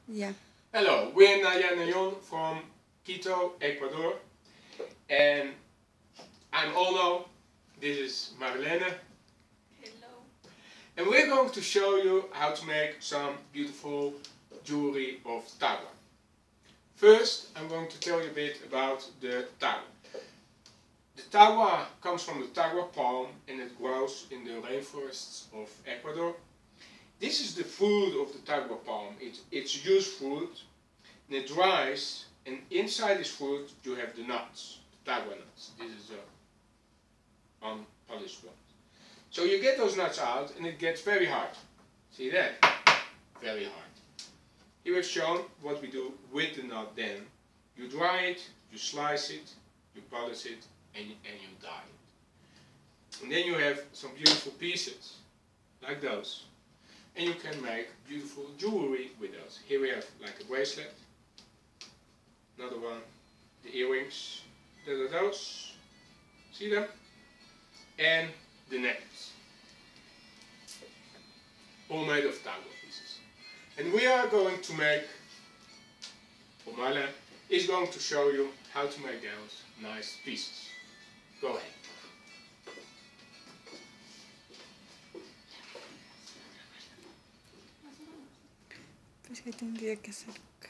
Yeah. Hello, we're Naya Nayon from Quito, Ecuador, and I'm Ono. This is Marilena. Hello. And we're going to show you how to make some beautiful jewelry of Tagua. First, I'm going to tell you a bit about the Tagua. The Tagua comes from the Tagua palm and it grows in the rainforests of Ecuador. This is the fruit of the Tagua palm. It's a juice fruit, and it dries, and inside this fruit you have the nuts, the Tagua nuts. This is the unpolished ones. So you get those nuts out and it gets very hard. See that? Very hard. Here we've shown what we do with the nut then. You dry it, you slice it, you polish it, and you dye it. And then you have some beautiful pieces, like those. And you can make beautiful jewelry with those. Here we have like a bracelet, another one, the earrings, there are those, see them? And the necklace. All made of Tagua pieces. And we are going to make, or Marla is going to show you how to make those nice pieces. Go ahead. Pues que tendría que hacer